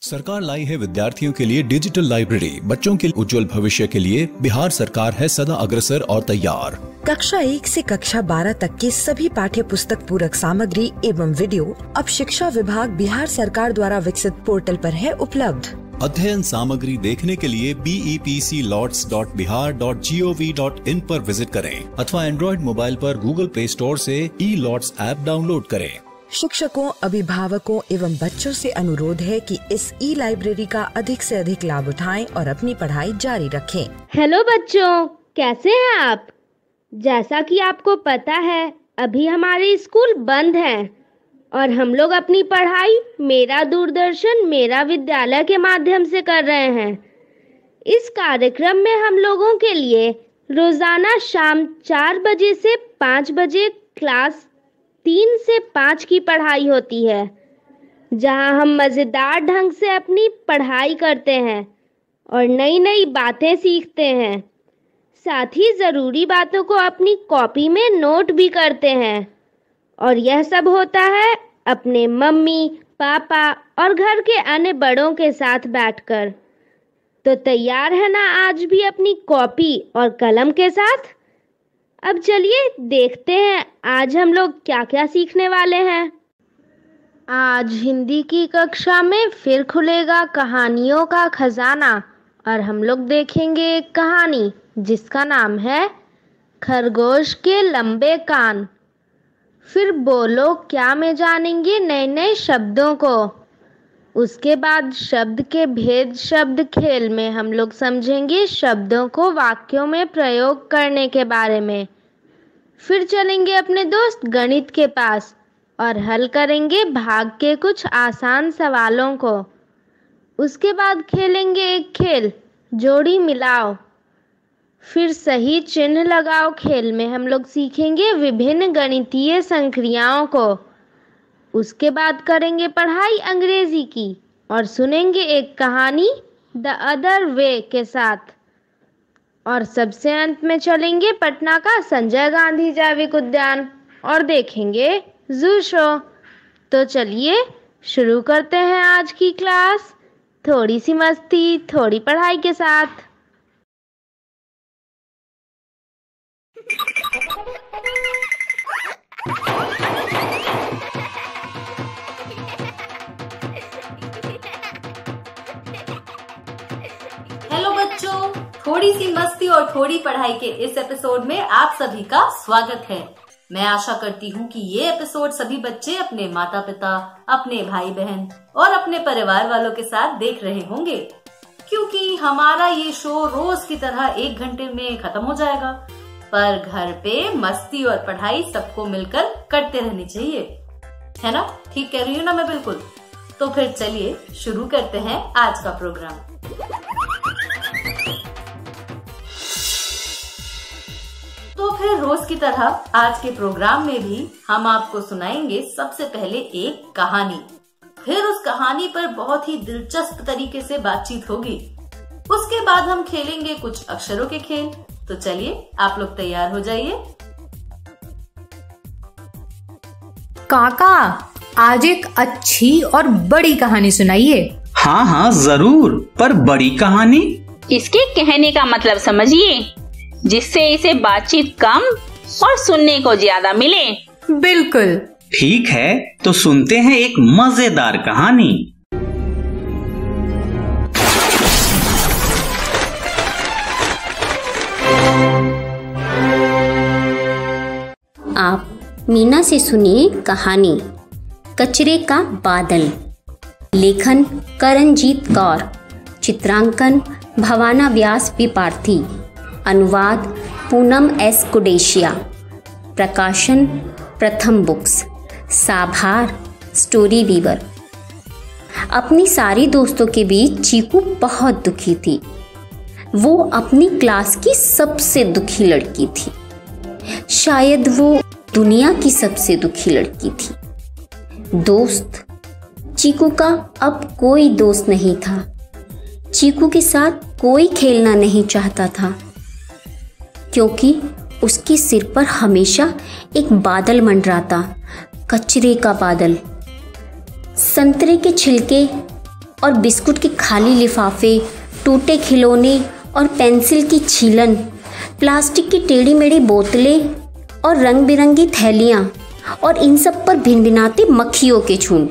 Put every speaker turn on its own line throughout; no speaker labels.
सरकार लाई है विद्यार्थियों के लिए डिजिटल लाइब्रेरी। बच्चों के उज्जवल भविष्य के लिए बिहार सरकार है सदा अग्रसर और तैयार।
कक्षा 1 से कक्षा 12 तक के सभी पाठ्य पुस्तक पूरक सामग्री एवं वीडियो अब शिक्षा विभाग बिहार सरकार द्वारा विकसित पोर्टल पर है उपलब्ध।
अध्ययन सामग्री देखने के लिए BEPCLOTS.bihar.gov.in पर विजिट करें अथवा एंड्रॉइड मोबाइल पर गूगल प्ले स्टोर से E-LOTS ऐप डाउनलोड करें।
शिक्षकों, अभिभावकों एवं बच्चों से अनुरोध है कि इस ई-लाइब्रेरी का अधिक से अधिक लाभ उठाएं और अपनी पढ़ाई जारी रखें।
हेलो बच्चों, कैसे हैं आप? जैसा कि आपको पता है, अभी हमारे स्कूल बंद हैं और हम लोग अपनी पढ़ाई मेरा दूरदर्शन मेरा विद्यालय के माध्यम से कर रहे हैं। इस कार्यक्रम में हम लोगों के लिए रोजाना शाम 4 बजे से 5 बजे क्लास 3 से 5 की पढ़ाई होती है, जहां हम मज़ेदार ढंग से अपनी पढ़ाई करते हैं और नई नई बातें सीखते हैं। साथ ही ज़रूरी बातों को अपनी कॉपी में नोट भी करते हैं और यह सब होता है अपने मम्मी, पापा और घर के अन्य बड़ों के साथ बैठकर। तो तैयार है ना आज भी अपनी कॉपी और कलम के साथ? अब चलिए देखते हैं आज हम लोग क्या क्या सीखने वाले हैं। आज हिंदी की कक्षा में फिर खुलेगा कहानियों का खजाना और हम लोग देखेंगे एक कहानी जिसका नाम है खरगोश के लंबे कान। फिर बोलो क्या में जानेंगे नए नए शब्दों को। उसके बाद शब्द के भेद शब्द खेल में हम लोग समझेंगे शब्दों को वाक्यों में प्रयोग करने के बारे में। फिर चलेंगे अपने दोस्त गणित के पास और हल करेंगे भाग के कुछ आसान सवालों को। उसके बाद खेलेंगे एक खेल जोड़ी मिलाओ। फिर सही चिन्ह लगाओ खेल में हम लोग सीखेंगे विभिन्न गणितीय संक्रियाओं को। उसके बाद करेंगे पढ़ाई अंग्रेजी की और सुनेंगे एक कहानी द अदर वे के साथ। और सबसे अंत में चलेंगे पटना का संजय गांधी जैविक उद्यान और देखेंगे जू शो। तो चलिए शुरू करते हैं आज की क्लास, थोड़ी सी मस्ती थोड़ी पढ़ाई के साथ।
हेलो बच्चों, थोड़ी सी मस्ती और थोड़ी पढ़ाई के इस एपिसोड में आप सभी का स्वागत है। मैं आशा करती हूँ कि ये एपिसोड सभी बच्चे अपने माता पिता, अपने भाई बहन और अपने परिवार वालों के साथ देख रहे होंगे, क्योंकि हमारा ये शो रोज की तरह 1 घंटे में खत्म हो जाएगा। पर घर पे मस्ती और पढ़ाई सबको मिलकर करते रहनी चाहिए, है ना? ठीक कह रही हूँ ना मैं बिल्कुल? तो फिर चलिए शुरू करते हैं आज का प्रोग्राम। तो फिर रोज की तरह आज के प्रोग्राम में भी हम आपको सुनाएंगे सबसे पहले एक कहानी। फिर उस कहानी पर बहुत ही दिलचस्प तरीके से बातचीत होगी। उसके बाद हम खेलेंगे कुछ अक्षरों के खेल। तो चलिए आप लोग तैयार हो जाइए।
काका, आज एक अच्छी और बड़ी कहानी सुनाइए।
हाँ हाँ जरूर, पर बड़ी कहानी?
इसके कहने का मतलब समझिए, जिससे इसे बातचीत कम और सुनने को ज्यादा मिले।
बिल्कुल
ठीक है, तो सुनते हैं एक मजेदार कहानी।
आप मीना से सुनिए कहानी कचरे का बादल। लेखन करणजीत कौर, चित्रांकन भवाना व्यास विपार्थी, अनुवाद पूनम एस कुडेशिया, प्रकाशन प्रथम बुक्स, साभार स्टोरी वीवर। अपनी सारी दोस्तों के बीच चीकू बहुत दुखी थी। वो अपनी क्लास की सबसे दुखी लड़की थी। शायद वो दुनिया की सबसे दुखी लड़की थी। दोस्त चीकू का अब कोई दोस्त नहीं था। चीकू के साथ कोई खेलना नहीं चाहता था, क्योंकि उसके सिर पर हमेशा एक बादल मंडराता, कचरे का बादल। संतरे के छिलके और बिस्कुट के खाली लिफाफे, टूटे खिलौने और पेंसिल की छीलन, प्लास्टिक की टेढ़ी मेढ़ी बोतलें और रंग बिरंगी थैलियाँ और इन सब पर भिनभिनाते मक्खियों के झुंड।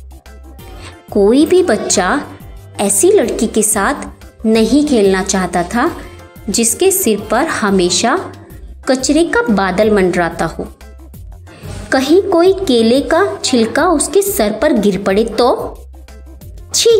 कोई भी बच्चा ऐसी लड़की के साथ नहीं खेलना चाहता था जिसके सिर पर हमेशा कचरे का बादल मंडराता हो। कहीं कोई केले का छिलका उसके सर पर गिर पड़े तो छी!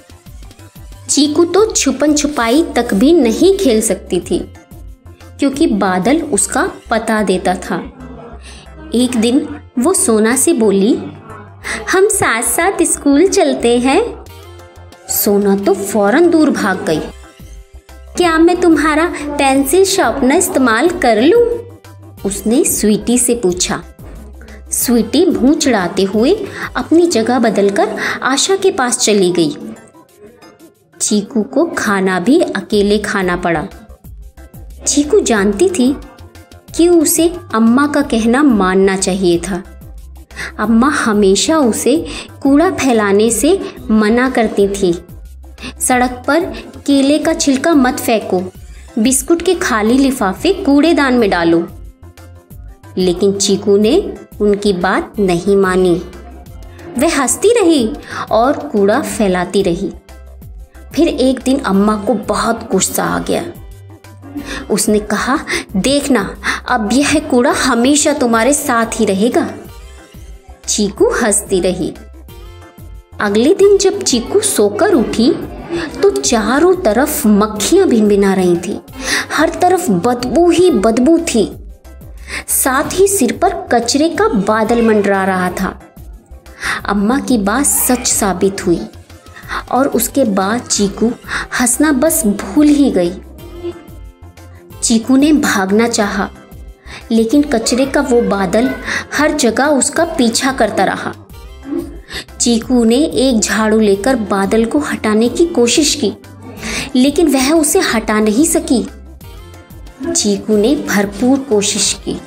चीकू तो छुपन छुपाई तक भी नहीं खेल सकती थी, क्योंकि बादल उसका पता देता था। एक दिन वो सोना से बोली, हम साथ साथ स्कूल चलते हैं। सोना तो फौरन दूर भाग गई। क्या मैं तुम्हारा पेंसिल शार्पनर इस्तेमाल कर लूं? उसने स्वीटी से पूछा। स्वीटी भूं चढ़ाते हुए अपनी जगह बदलकर आशा के पास चली गई। चीकू को खाना भी अकेले खाना पड़ा। चीकू जानती थी कि उसे अम्मा का कहना मानना चाहिए था। अम्मा हमेशा उसे कूड़ा फैलाने से मना करती थी। सड़क पर केले का छिलका मत फेंको, बिस्कुट के खाली लिफाफे कूड़ेदान में डालो। लेकिन चीकू ने उनकी बात नहीं मानी। वह हंसती रही और कूड़ा फैलाती रही। फिर एक दिन अम्मा को बहुत गुस्सा आ गया। उसने कहा, देखना, अब यह कूड़ा हमेशा तुम्हारे साथ ही रहेगा। चीकू हंसती रही। अगले दिन जब चीकू सोकर उठी तो चारों तरफ मक्खियां भिनभिना रही थी। हर तरफ बदबू ही बदबू थी। साथ ही सिर पर कचरे का बादल मंडरा रहा था। अम्मा की बात सच साबित हुई और उसके बाद चीकू हंसना बस भूल ही गई। चीकू ने भागना चाहा, लेकिन कचरे का वो बादल हर जगह उसका पीछा करता रहा। चीकू ने एक झाड़ू लेकर बादल को हटाने की कोशिश की, लेकिन वह उसे हटा नहीं सकी। चीकू ने भरपूर कोशिश की।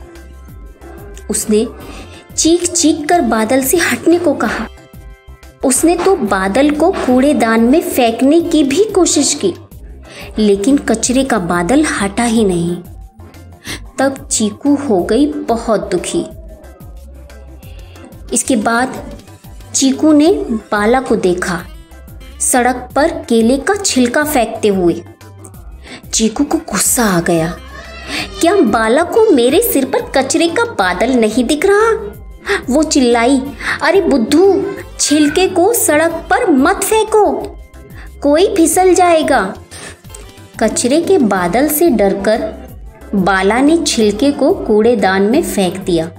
उसने चीख चीख कर बादल से हटने को कहा। उसने तो बादल को कूड़ेदान में फेंकने की भी कोशिश की, लेकिन कचरे का बादल हटा ही नहीं। तब चीकू हो गई बहुत दुखी। इसके बाद चीकू ने बाला को देखा, सड़क पर केले का छिलका फेंकते हुए। चीकू को गुस्सा आ गया। क्या बाला को मेरे सिर पर कचरे का बादल नहीं दिख रहा? वो चिल्लाई, अरे बुद्धू, छिलके को सड़क पर मत फेंको, कोई फिसल जाएगा। कचरे के बादल से डरकर बाला ने छिलके को कूड़ेदान में फेंक दिया।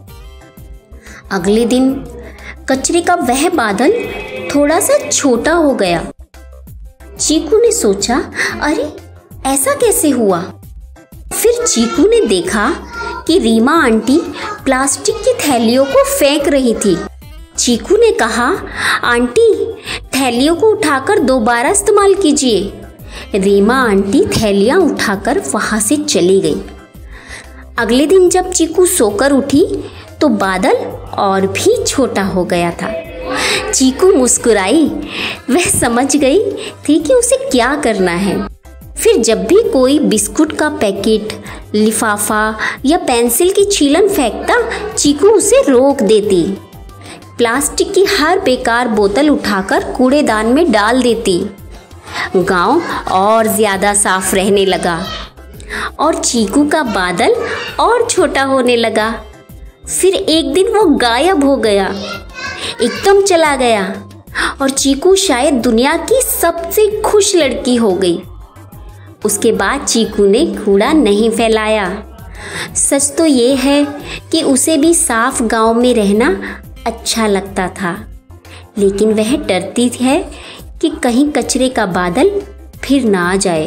अगले दिन कचरे का वह बादल थोड़ा सा छोटा हो गया। चीकू ने सोचा, अरे ऐसा कैसे हुआ? फिर चीकू ने देखा कि रीमा आंटी प्लास्टिक की थैलियों को फेंक रही थी। चीकू ने कहा, आंटी, थैलियों को उठाकर दोबारा इस्तेमाल कीजिए। रीमा आंटी थैलियां उठाकर वहां से चली गई। अगले दिन जब चीकू सोकर उठी तो बादल और भी छोटा हो गया था। चीकू मुस्कुराई। वह समझ गई थी कि उसे क्या करना है। फिर जब भी कोई बिस्कुट का पैकेट, लिफाफा या पेंसिल की छीलन फेंकता, चीकू उसे रोक देती। प्लास्टिक की हर बेकार बोतल उठाकर कूड़ेदान में डाल देती। गांव और ज्यादा साफ रहने लगा और चीकू का बादल और छोटा होने लगा। फिर एक दिन वो गायब हो गया, एकदम चला गया और चीकू शायद दुनिया की सबसे खुश लड़की हो गई। उसके बाद चीकू ने कूड़ा नहीं फैलाया। सच तो ये है कि उसे भी साफ गांव में रहना अच्छा लगता था, लेकिन वह डरती है कि कहीं कचरे का बादल फिर ना आ जाए।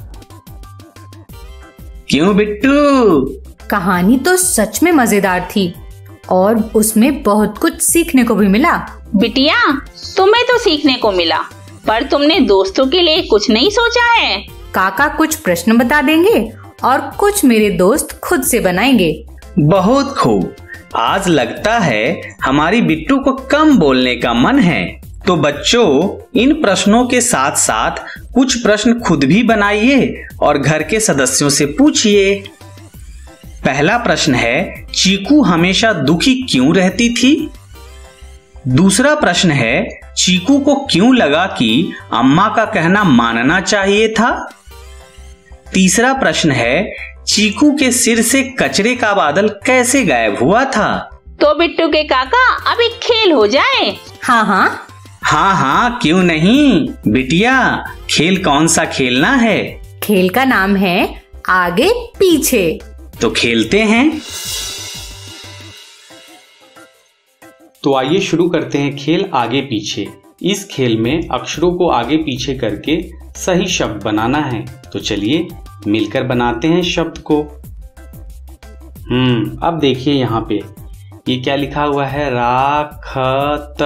क्यों बिट्टू?
कहानी तो सच में मजेदार थी और उसमें बहुत कुछ सीखने को भी मिला।
बिटिया, तुम्हें तो सीखने को मिला, पर तुमने दोस्तों के लिए कुछ नहीं सोचा है?
काका कुछ प्रश्न बता देंगे और कुछ मेरे दोस्त खुद से बनाएंगे।
बहुत खूब। आज लगता है हमारी बिट्टू को कम बोलने का मन है। तो बच्चों, इन प्रश्नों के साथ साथ कुछ प्रश्न खुद भी बनाइए और घर के सदस्यों से पूछिए। पहला प्रश्न है, चीकू हमेशा दुखी क्यों रहती थी? दूसरा प्रश्न है, चीकू को क्यों लगा कि अम्मा का कहना मानना चाहिए था? तीसरा प्रश्न है, चीकू के सिर से कचरे का बादल कैसे गायब हुआ था?
तो बिट्टू के काका अब एक खेल हो जाए।
हाँ हाँ
हाँ हाँ, क्यों नहीं बिटिया। खेल कौन सा खेलना है?
खेल का नाम है आगे पीछे।
तो खेलते हैं।
तो आइए शुरू करते हैं खेल आगे पीछे। इस खेल में अक्षरों को आगे पीछे करके सही शब्द बनाना है। तो चलिए मिलकर बनाते हैं शब्द को। अब देखिए यहाँ पे ये क्या लिखा हुआ है, राखत।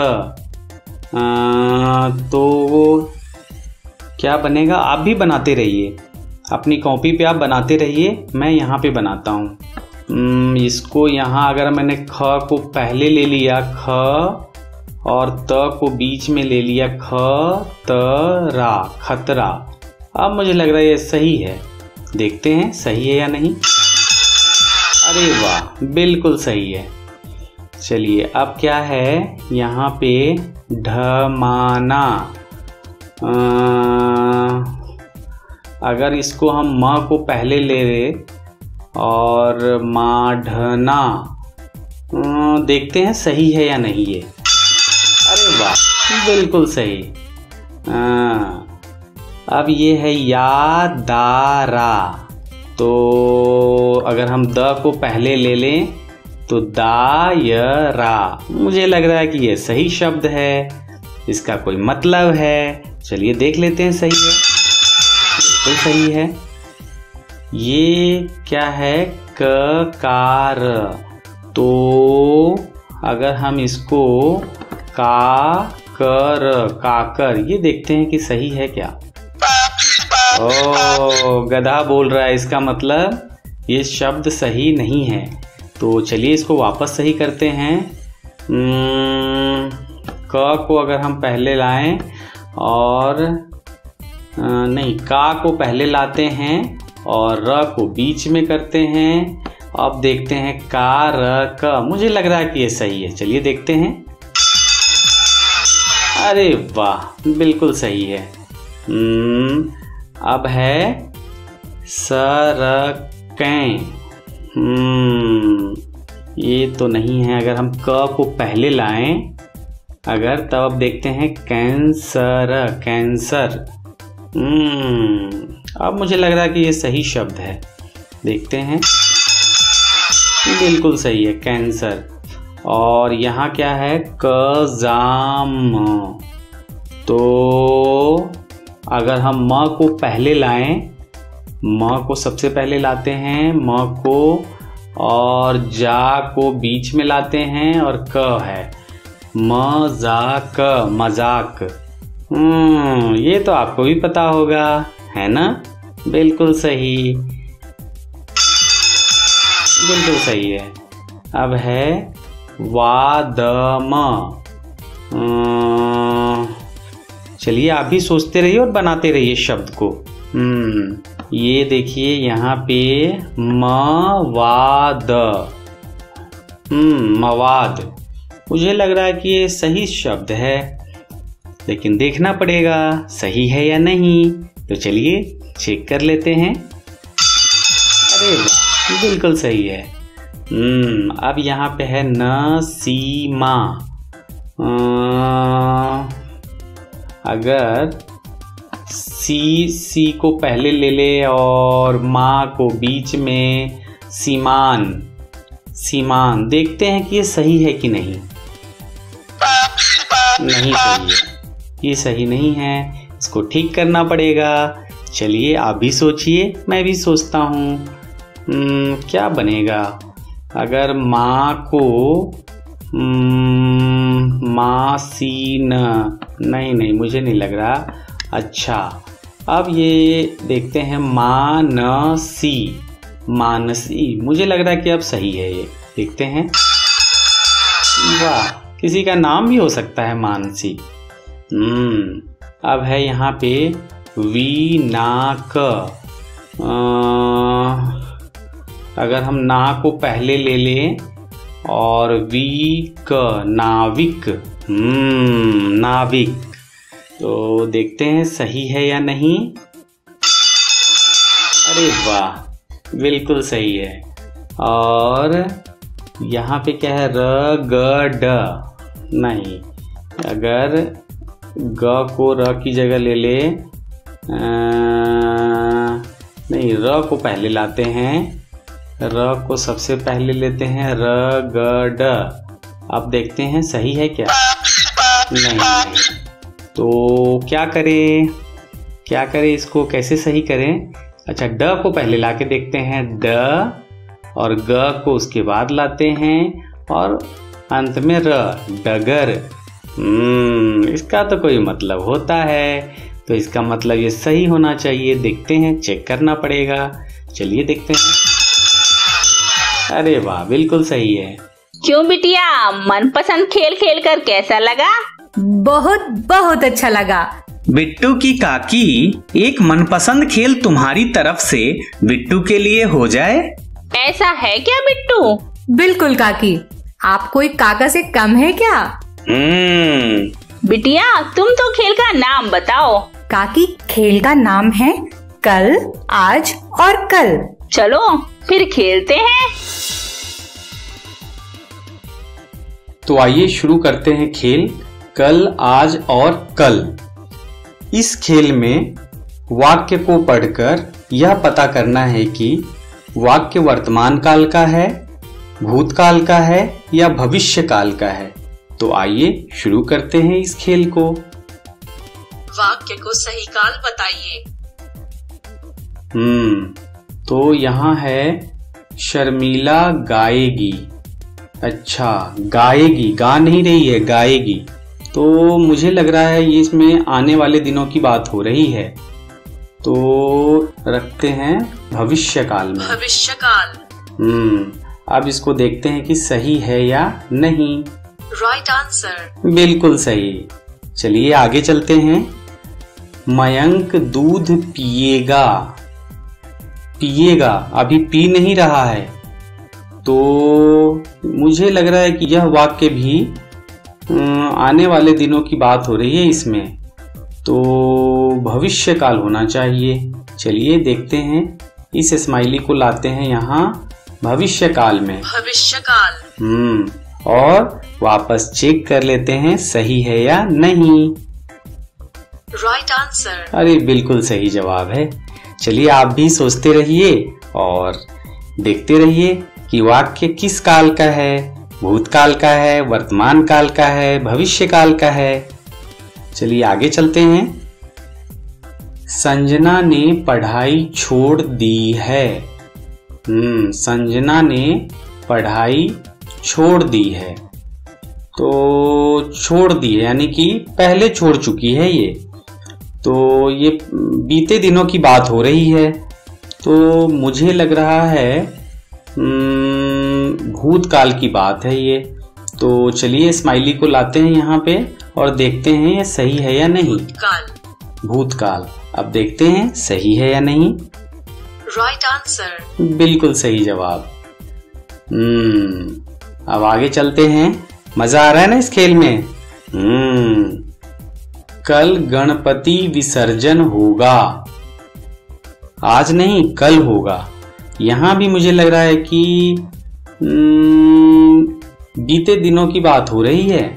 तो क्या बनेगा? आप भी बनाते रहिए, अपनी कॉपी पे आप बनाते रहिए, मैं यहाँ पे बनाता हूँ। इसको यहाँ अगर मैंने ख को पहले ले लिया, ख, और त को बीच में ले लिया, ख त रा, खतरा। अब मुझे लग रहा है ये सही है। देखते हैं सही है या नहीं। अरे वाह, बिल्कुल सही है। चलिए अब क्या है यहाँ पे, ढमाना। अगर इसको हम म को पहले ले रहे और माढ़ना, देखते हैं सही है या नहीं ये। अरे वाह, बिल्कुल सही। अब ये है यादारा। तो अगर हम द को पहले ले लें तो दायरा। मुझे लग रहा है कि ये सही शब्द है, इसका कोई मतलब है। चलिए देख लेते हैं सही है। बिल्कुल सही है। ये क्या है, ककार। तो अगर हम इसको काकर, ये देखते हैं कि सही है क्या। ओ, गधा बोल रहा है, इसका मतलब ये शब्द सही नहीं है। तो चलिए इसको वापस सही करते हैं। क को अगर हम पहले लाएं और नहीं, का को पहले लाते हैं और र को बीच में करते हैं। अब देखते हैं का र क। मुझे लग रहा है कि ये सही है। चलिए देखते हैं। अरे वाह, बिल्कुल सही है। अब है सरकें। ये तो नहीं है। अगर हम क को पहले लाएं अगर, तब अब देखते हैं कैंसर, कैंसर। अब मुझे लग रहा है कि ये सही शब्द है। देखते हैं। बिल्कुल सही है, कैंसर। और यहाँ क्या है, कजाम। तो अगर हम म को पहले लाएं, म को सबसे पहले लाते हैं, म को, और जा को बीच में लाते हैं और क है, मजाक, मजाक। ये तो आपको भी पता होगा, है ना। बिल्कुल सही, बिल्कुल सही है। अब है वादम। चलिए आप भी सोचते रहिए और बनाते रहिए शब्द को। ये देखिए यहाँ पे मवाद। मवाद। मुझे लग रहा है कि ये सही शब्द है, लेकिन देखना पड़ेगा सही है या नहीं। तो चलिए चेक कर लेते हैं। अरे वाह, बिल्कुल सही है। अब यहाँ पे है नसीमा। अगर सी को पहले ले ले और माँ को बीच में, सीमान, सीमान। देखते हैं कि ये सही है कि नहीं। नहीं सही है, ये सही नहीं है, इसको ठीक करना पड़ेगा। चलिए आप भी सोचिए, मैं भी सोचता हूँ। क्या बनेगा? अगर माँ को मासीन, नहीं, मुझे नहीं लग रहा। अच्छा, अब ये देखते हैं मानसी, मानसी। मुझे लग रहा है कि अब सही है ये। देखते हैं। वाह, किसी का नाम भी हो सकता है मानसी। अब है यहाँ पे वीनाक। अगर हम ना को पहले ले लें और वीक नाविक, नाविक, तो देखते हैं सही है या नहीं। अरे वाह, बिल्कुल सही है। और यहाँ पे क्या है, र ग ड, नहीं, अगर ग को र की जगह ले ले, नहीं, र को पहले लाते हैं, र को सबसे पहले लेते हैं, र ग ड। अब देखते हैं सही है क्या। नहीं, तो क्या करें इसको, कैसे सही करें। अच्छा, ड को पहले लाके देखते हैं, ड, और ग को उसके बाद लाते हैं, और अंत में र, डगर। इसका तो कोई मतलब होता है, तो इसका मतलब ये सही होना चाहिए। देखते हैं, चेक करना पड़ेगा। चलिए देखते हैं। अरे वाह, बिल्कुल सही है।
क्यों बिटिया, मनपसंद खेल खेल कर कैसा लगा?
बहुत बहुत अच्छा लगा।
बिट्टू की काकी, एक मनपसंद खेल तुम्हारी तरफ से बिट्टू के लिए हो जाए?
ऐसा है क्या बिट्टू?
बिल्कुल काकी, आप कोई काका से कम है क्या?
बिटिया, तुम तो खेल का नाम बताओ।
काकी, खेल का नाम है कल, आज और कल।
चलो फिर खेलते हैं।
तो आइए शुरू करते हैं खेल कल, आज और कल। इस खेल में वाक्य को पढ़कर यह पता करना है कि वाक्य वर्तमान काल का है, भूतकाल का है या भविष्य काल का है। तो आइए शुरू करते हैं इस खेल को।
वाक्य को सही काल बताइए।
तो यहाँ है शर्मिला गाएगी। अच्छा, गाएगी, गा नहीं रही है, गाएगी। तो मुझे लग रहा है ये इसमें आने वाले दिनों की बात हो रही है, तो रखते हैं भविष्य काल में।
भविष्य काल।
अब इसको देखते हैं कि सही है या नहीं।
Right answer.
बिल्कुल सही। चलिए आगे चलते हैं। मयंक दूध पिएगा। पिएगा, अभी पी नहीं रहा है, तो मुझे लग रहा है कि यह वाक्य भी आने वाले दिनों की बात हो रही है इसमें, तो भविष्य काल होना चाहिए। चलिए देखते हैं, इस स्माइली को लाते हैं यहाँ भविष्य काल में।
भविष्य काल।
और वापस चेक कर लेते हैं सही है या नहीं।
Right answer.
अरे बिल्कुल सही जवाब है। चलिए आप भी सोचते रहिए और देखते रहिए कि वाक्य किस काल का है, भूतकाल का है, वर्तमान काल का है, भविष्य काल का है। चलिए आगे चलते हैं। संजना ने पढ़ाई छोड़ दी है। संजना ने पढ़ाई छोड़ दी है, तो छोड़ दी है यानी कि पहले छोड़ चुकी है ये, तो ये बीते दिनों की बात हो रही है, तो मुझे लग रहा है भूतकाल की बात है ये। तो चलिए स्माइली को लाते हैं यहाँ पे और देखते हैं ये सही है या नहीं। भूतकाल। अब देखते हैं सही है या नहीं।
Right answer.
बिल्कुल सही जवाब। अब आगे चलते हैं। मजा आ रहा है ना इस खेल में। कल गणपति विसर्जन होगा। आज नहीं, कल होगा। यहाँ भी मुझे लग रहा है कि बीते दिनों की बात हो रही है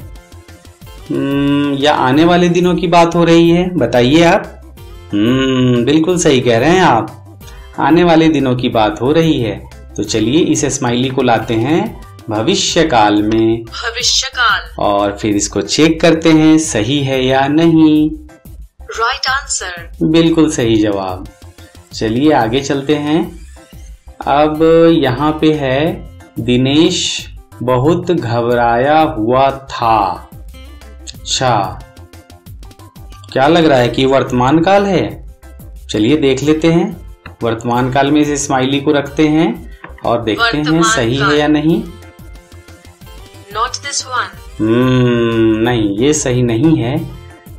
या आने वाले दिनों की बात हो रही है, बताइए आप। बिल्कुल सही कह रहे हैं आप, आने वाले दिनों की बात हो रही है। तो चलिए इस स्माइली को लाते हैं भविष्य काल में।
भविष्य काल।
और फिर इसको चेक करते हैं सही है या नहीं।
Right answer.
बिल्कुल सही जवाब। चलिए आगे चलते हैं। अब यहाँ पे है दिनेश बहुत घबराया हुआ था। अच्छा, क्या लग रहा है कि वर्तमान काल है? चलिए देख लेते हैं। वर्तमान काल में इस स्माइली को रखते हैं और देखते हैं सही है या नहीं।
Not this one.
नहीं, ये सही नहीं है।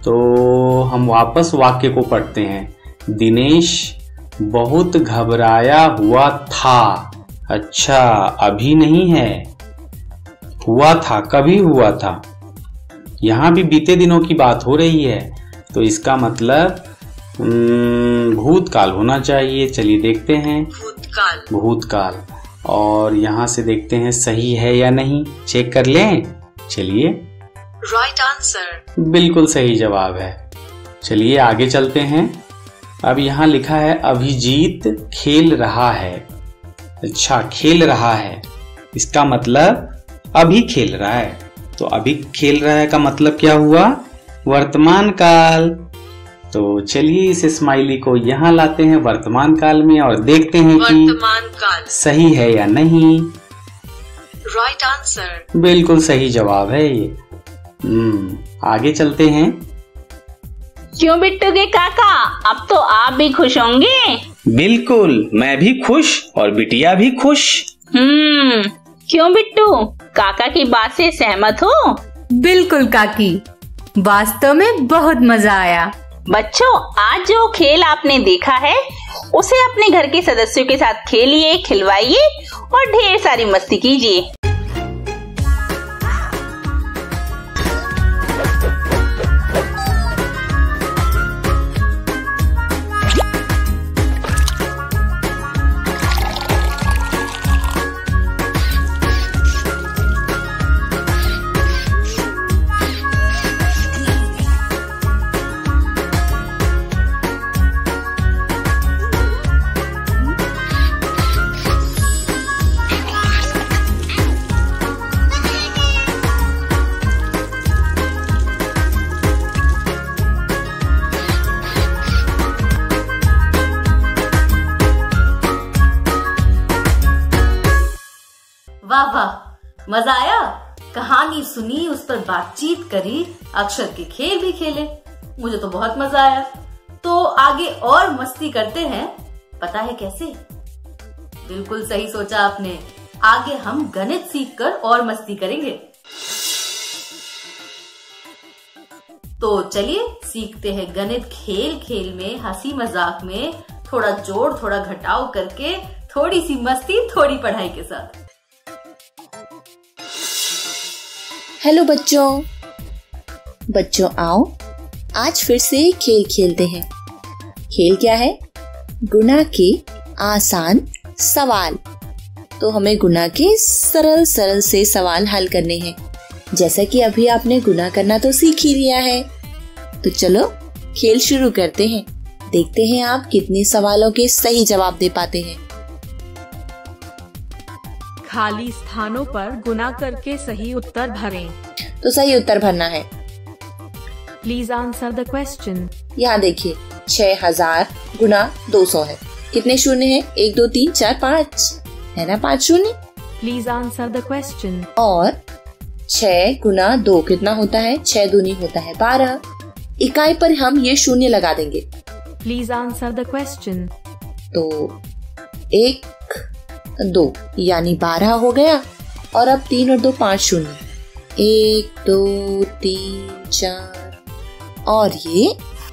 तो हम वापस वाक्य को पढ़ते हैं। दिनेश बहुत घबराया हुआ था। अच्छा, अभी नहीं है, हुआ था, कभी हुआ था। यहां भी बीते दिनों की बात हो रही है, तो इसका मतलब भूतकाल होना चाहिए। चलिए देखते हैं। भूतकाल। और यहाँ से देखते हैं सही है या नहीं, चेक कर लें। चलिए,
राइट आंसर,
बिल्कुल सही जवाब है। चलिए आगे चलते हैं। अब यहाँ लिखा है अभिजीत खेल रहा है। अच्छा, खेल रहा है, इसका मतलब अभी खेल रहा है। तो अभी खेल रहा है का मतलब क्या हुआ? वर्तमान काल। तो चलिए इस स्माइली को यहाँ लाते हैं वर्तमान काल में और देखते हैं कि
वर्तमान काल
सही है या नहीं।
राइट आंसर,
बिल्कुल सही जवाब है ये। आगे चलते हैं।
क्यों बिट्टू के काका, अब तो आप भी खुश होंगे।
बिल्कुल, मैं भी खुश और बिटिया भी खुश।
क्यों बिट्टू, काका की बात से सहमत हो?
बिल्कुल काकी, वास्तव में बहुत मजा आया।
बच्चों, आज जो खेल आपने देखा है उसे अपने घर के सदस्यों के साथ खेलिए, खिलवाइए और ढेर सारी मस्ती कीजिए।
वाह वाह, मजा आया। कहानी सुनी, उस पर बातचीत करी, अक्षर के खेल भी खेले। मुझे तो बहुत मजा आया। तो आगे और मस्ती करते हैं। पता है कैसे? बिल्कुल सही सोचा आपने। आगे हम गणित सीखकर और मस्ती करेंगे। तो चलिए सीखते हैं गणित। खेल खेल में, हंसी मजाक में, थोड़ा जोड़ थोड़ा घटाव करके, थोड़ी सी मस्ती थोड़ी पढ़ाई के साथ।
हेलो बच्चों आओ, आज फिर से खेल खेलते हैं। खेल क्या है? गुणा के आसान सवाल। तो हमें गुणा के सरल से सवाल हल करने हैं। जैसा कि अभी आपने गुणा करना तो सीख ही लिया है, तो चलो खेल शुरू करते हैं। देखते हैं आप कितने सवालों के सही जवाब दे पाते हैं।
खाली स्थानों पर गुना करके सही उत्तर भरें।
तो सही उत्तर भरना है।
Please answer the question.
यहाँ देखिए, 6000 गुना 200 है। कितने शून्य है? 1 2 3 4 5 है ना, 5 शून्य।
Please answer the question.
और 6 गुना 2 कितना होता है? 6 दूनी होता है 12। इकाई पर हम ये शून्य लगा देंगे।
Please answer the question.
तो 1 2 यानी 12 हो गया। और अब 3 और 2 5 शून्य। 1 2 3 4 और ये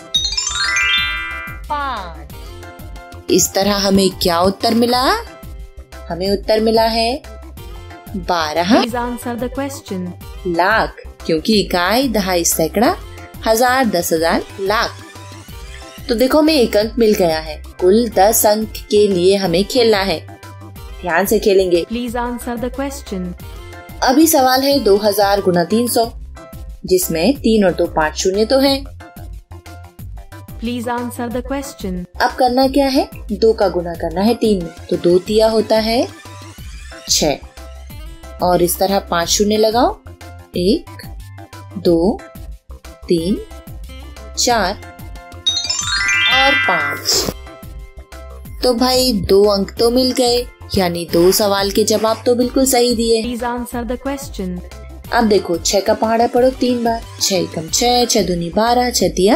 5। इस तरह हमें क्या उत्तर मिला? हमें उत्तर मिला है 12
Please answer the question.
Lakh, क्योंकि इकाई, दहाई, सैकड़ा, हजार, 10,000, लाख। तो देखो हमें एक अंक मिल गया है। कुल 10 अंक के लिए हमें खेलना है। ध्यान से खेलेंगे।
Please answer the question.
अभी सवाल है 2000 गुना 300, जिसमें 3 और 2 5 शून्य तो है।
Please answer the question.
अब करना क्या है? 2 का गुना करना है 3 में, तो 2 तिया होता है 6। और इस तरह 5 शून्य लगाओ। 1 2 3 4 और 5। तो भाई 2 अंक तो मिल गए, यानी 2 सवाल के जवाब तो बिल्कुल सही दिए।
Please answer the question.
अब देखो 6 का पहाड़ा पढ़ो 3 बार। 6 एकम 6, 6 दूनी 12, 6 तिया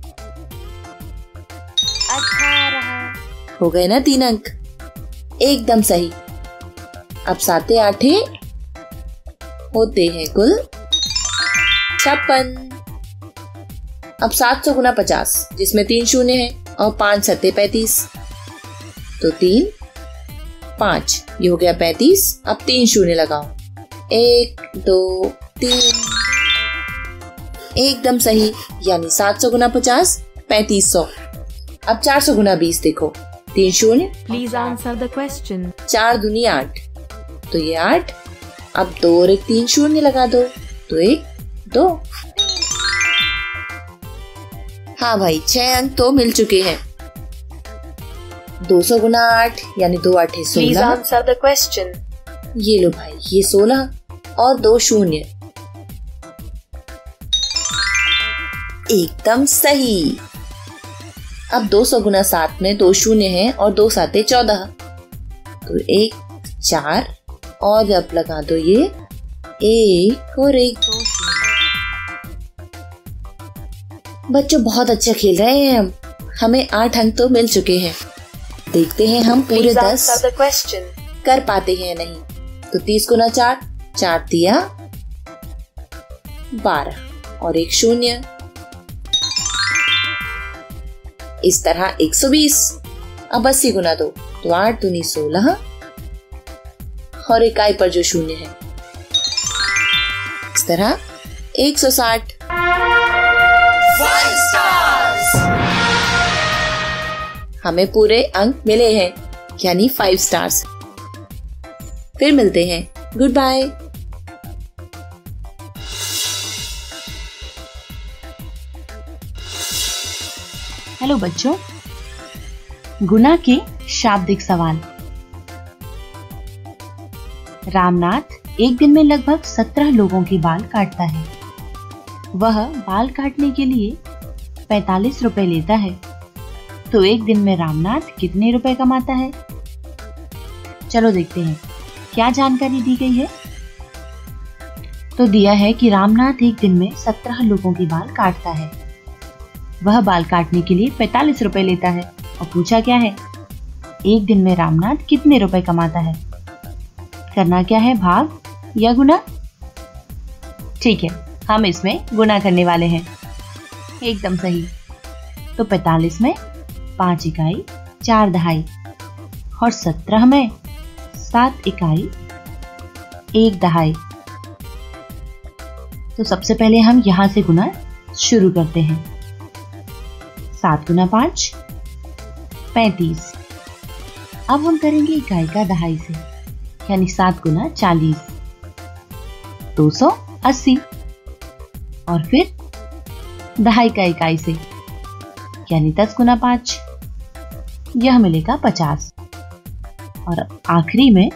18। हो गए ना 3 अंक, एकदम सही। अब 7 8 होते हैं कुल 56। अब 700 गुना 50, जिसमें 3 शून्य हैं और 5 सत्ते 35, तो 3 5, ये हो गया 35। अब 3 शून्य लगाओ, 1 2 3, एकदम सही, यानी 700 गुना 50 3500। अब 400 गुना 20 देखो, 3 शून्य।
Please answer the question.
4 दूनी 8, तो ये 8। अब 2 और 1 3 शून्य लगा दो, तो 1 2। हाँ भाई, 6 अंक तो मिल चुके हैं। 200 गुना 8 यानी 2 8 16।
Please answer the question.
ये लो भाई, ये 16 और 2 शून्य, एकदम सही। अब 200 गुना 7 में 2 शून्य हैं और 2 साते 14, तो 1 4 और अब लगा दो ये 1 और 1 2 शून्य। बच्चों बहुत अच्छा खेल रहे हैं हम, हमें 8 अंक तो मिल चुके हैं। देखते हैं हम पूरे 10 कर पाते हैं या नहीं। तो 30 गुना 4, 4 दिया 12 और 1 शून्य, इस तरह 120। अब 80 गुना 2, तो 8 दूनी 16 और इकाई पर जो शून्य है, इस तरह 160। 5 स्टार्स। हमें पूरे अंक मिले हैं, यानी 5 स्टार्स। फिर मिलते हैं, गुड बाय।
हेलो बच्चों, गुना के शाब्दिक सवाल। रामनाथ एक दिन में लगभग 17 लोगों के बाल काटता है। वह बाल काटने के लिए 45 रुपए लेता है, तो एक दिन में रामनाथ कितने रुपए कमाता है? चलो देखते हैं क्या जानकारी दी गई है। तो दिया है कि रामनाथ एक दिन में 17 लोगों के बाल काटता है। वह बाल काटने के लिए 45 रुपए लेता है और पूछा क्या है, एक दिन में रामनाथ कितने रुपए कमाता है? करना क्या है, भाग या गुना? ठीक है, हम इसमें गुना करने वाले हैं। एकदम सही। तो 45 में 5 इकाई 4 दहाई और 17 में 7 इकाई 1 दहाई। तो सबसे पहले हम यहां से गुना शुरू करते हैं। 7 गुना 5 35। अब हम करेंगे इकाई का दहाई से, यानी 7 गुना 40 280। और फिर दहाई का इकाई से, यानी 10 गुना 5, यह मिलेगा 50। और आखिरी में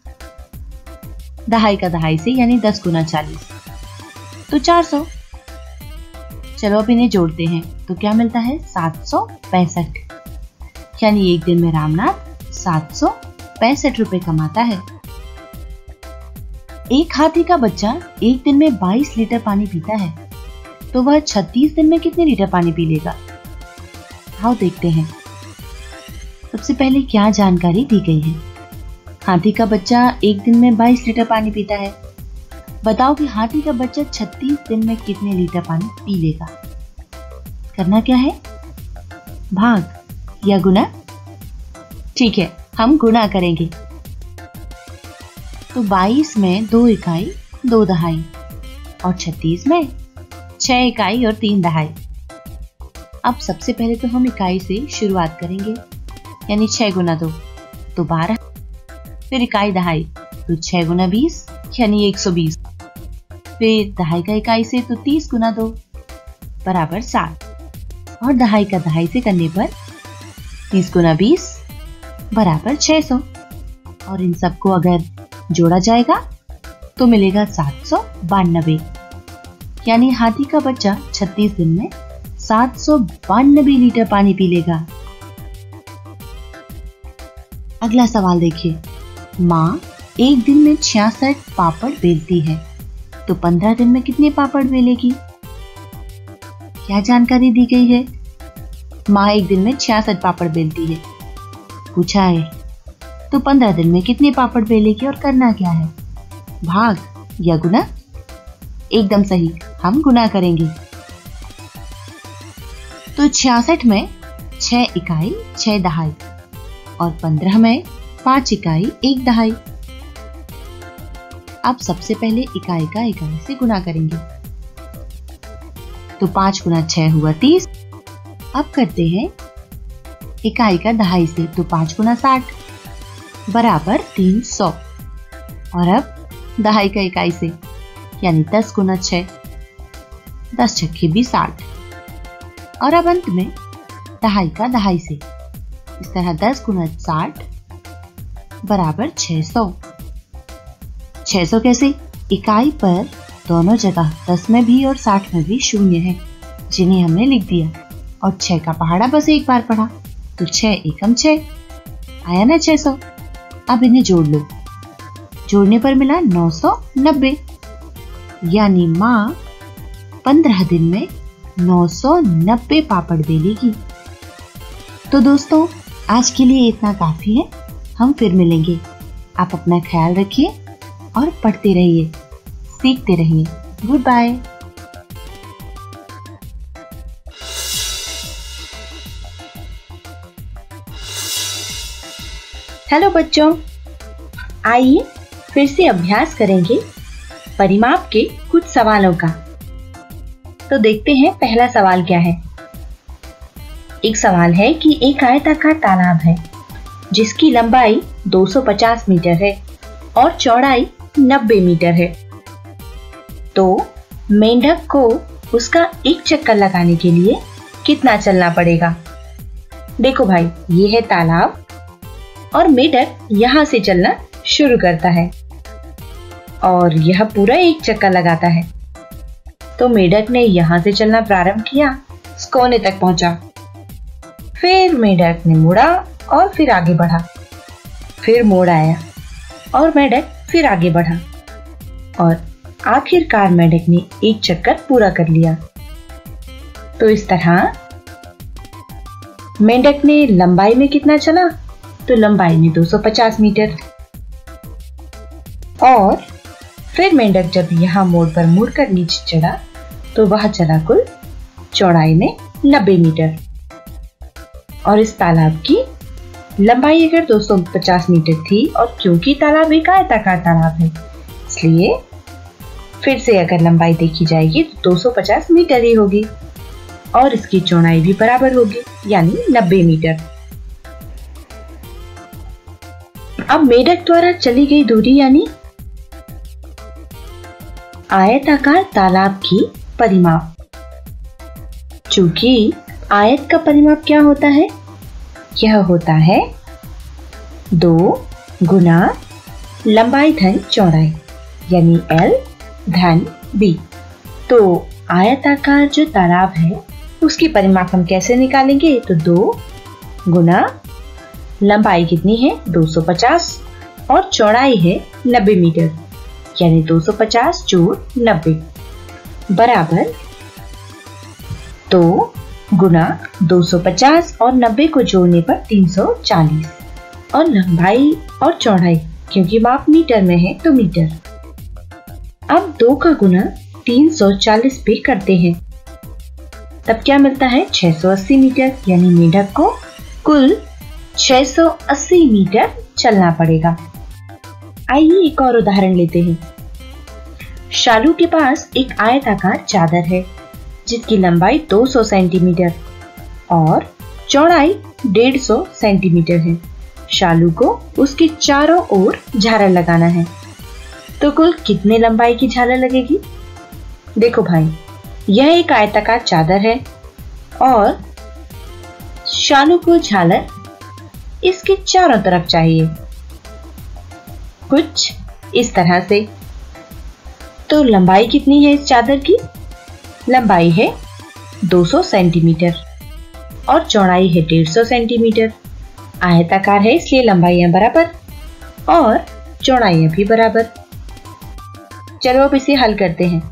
दहाई का दहाई से, यानी 10 गुना 40, तो 400। चलो अब इन्हें जोड़ते हैं, तो क्या मिलता है, 765। यानी एक दिन में रामनाथ 765 रुपए कमाता है। एक हाथी का बच्चा एक दिन में 22 लीटर पानी पीता है, तो वह 36 दिन में कितने लीटर पानी पी लेगा? आओ देखते हैं। सबसे पहले क्या जानकारी दी गई है। हाथी का बच्चा एक दिन में 22 लीटर पानी पीता है। बताओ कि हाथी का बच्चा 36 दिन में कितने लीटर पानी पी लेगा? करना क्या है, भाग या गुना? ठीक है, हम गुना करेंगे। तो 22 में 2 इकाई 2 दहाई और 36 में 6 इकाई और 3 दहाई। अब सबसे पहले तो हम इकाई से शुरुआत करेंगे, यानी 6 गुना 2 तो 12। फिर इकाई दहाई तो 6 गुना 20 यानी 120। फिर दहाई का इकाई से तो 30 गुना 2 बराबर 60। और दहाई का दहाई से करने पर 30 गुना 20 बराबर 600। और इन सबको अगर जोड़ा जाएगा तो मिलेगा 792। यानी हाथी का बच्चा 36 दिन में 792 लीटर पानी पी लेगा। अगला सवाल देखिए। माँ एक दिन में 66 पापड़ बेलती है, तो 15 दिन में कितने पापड़ बेलेगी? क्या जानकारी दी गई है? माँ एक दिन में 66 पापड़ बेलती है, पूछा है तो 15 दिन में कितने पापड़ बेलेगी और करना क्या है? भाग या गुना? एकदम सही, हम गुना करेंगे। तो 66 में 6 इकाई 6 दहाई और 15 में 5 इकाई 1 दहाई। अब सबसे पहले इकाई का इकाई से गुना करेंगे। तो 5 गुना 6 हुआ 30। अब करते हैं इकाई का दहाई से, तो 5 गुना 60 बराबर 300। और अब दहाई का इकाई से, यानी 10 गुना 6, 10 छक्के भी 60। और अब अंत में दहाई का दहाई से, इस तरह 10 गुना 60 बराबर 600। 600 कैसे? इकाई पर दोनों जगह 10 में भी और 60 में भी शून्य है, जिन्हें हमने लिख दिया। और 6 का पहाड़ा बस एक बार पढ़ा, तो 6 एकम 6 आया ना 600। अब इन्हें जोड़ लो। जोड़ने पर मिला 990, यानी माँ 15 दिन में 990 पापड़ बेलेगी। तो दोस्तों, आज के लिए इतना काफी है। हम फिर मिलेंगे। आप अपना ख्याल रखिए और पढ़ते रहिए, सीखते रहिए। Good bye.
हेलो बच्चों, आइए फिर से अभ्यास करेंगे परिमाप के कुछ सवालों का। तो देखते हैं पहला सवाल क्या है। एक सवाल है कि एक आयताकार तालाब है जिसकी लंबाई 250 मीटर है और चौड़ाई 90 मीटर है। तो मेंढक को उसका एक चक्कर लगाने के लिए कितना चलना पड़ेगा? देखो भाई, ये है तालाब और मेंढक यहाँ से चलना शुरू करता है और यह पूरा एक चक्कर लगाता है। तो मेंढक ने यहाँ से चलना प्रारंभ किया, इस कोने तक पहुंचा। फिर मेंढक ने मुड़ा और फिर आगे बढ़ा, फिर मोड़ आया और मेंढक फिर आगे बढ़ा और आखिरकार मेंढक ने एक चक्कर पूरा कर लिया। तो इस तरह मेंढक ने लंबाई में कितना चला? तो लंबाई में 250 मीटर। और फिर मेंढक जब यहाँ मोड़ पर मुड़कर नीचे चढ़ा तो वह चला कुल चौड़ाई में 90 मीटर। और इस तालाब की लंबाई अगर 250 मीटर थी और क्योंकि तालाब एक आयताकार तालाब है, इसलिए फिर से अगर लंबाई देखी जाएगी तो 250 मीटर ही होगी और इसकी चौड़ाई भी बराबर होगी, यानी 90 मीटर। अब मेंढक द्वारा चली गई दूरी यानी आयताकार तालाब की परिमाप। चूंकि आयत का परिमाप क्या होता है? यह होता है 2 गुना लंबाई धन चौड़ाई, यानी L धन B। तो आयताकार जो तालाब है उसकी परिमाप हम कैसे निकालेंगे? तो 2 गुना लंबाई कितनी है? 250 और चौड़ाई है 90 मीटर, यानी 250 जोड़ 90 बराबर 2 गुना 250 और 90 को जोड़ने पर 340 और लंबाई और चौड़ाई क्योंकि माप मीटर में है तो मीटर। अब 2 का गुना 340 पे करते हैं, तब क्या मिलता है? 680 मीटर, यानी मेंढक को कुल 680 मीटर चलना पड़ेगा। आइए एक और उदाहरण लेते हैं। शालू के पास एक आयताकार चादर है जिसकी लंबाई 200 सेंटीमीटर और चौड़ाई 150 सेंटीमीटर है। शालू को उसके चारों ओर झालर लगाना है, तो कुल कितने लंबाई की झालर लगेगी? देखो भाई, यह एक आयताकार चादर है और शालू को झालर इसके चारों तरफ चाहिए, कुछ इस तरह से। तो लंबाई कितनी है इस चादर की? लंबाई है 200 सेंटीमीटर और चौड़ाई है 150 सेंटीमीटर। आयताकार है इसलिए लंबाइयां बराबर और चौड़ाइयां भी बराबर। चलो अब इसे हल करते हैं।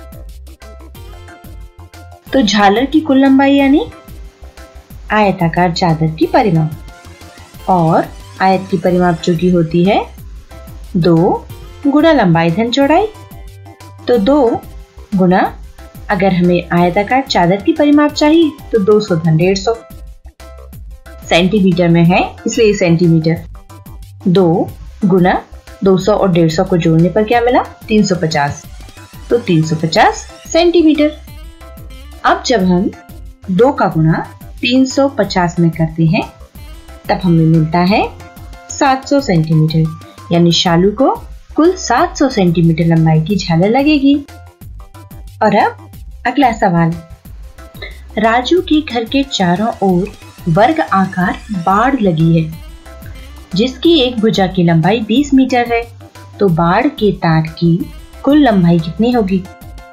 तो झालर की कुल लंबाई यानी आयताकार चादर की परिमाप और आयत की परिमाप जो की होती है 2 गुना लंबाई धन चौड़ाई, तो 2 गुना
अगर हमें आयताकार चादर की परिमाप चाहिए तो 200 धन 150। सेंटीमीटर में है इसलिए सेंटीमीटर। 2 गुना 200 और 150 को जोड़ने पर क्या मिला? 350। तो 350 सेंटीमीटर। अब जब हम 2 का गुणा 350 में करते हैं तब हमें मिलता है 700 सेंटीमीटर, यानी शालू को कुल 700 सेंटीमीटर लंबाई की झालर लगेगी। और अब अगला सवाल। राजू के घर के चारों ओर वर्ग आकार बाड़ लगी है जिसकी एक भुजा की लंबाई 20 मीटर है, तो बाड़ के तार की कुल लंबाई कितनी होगी?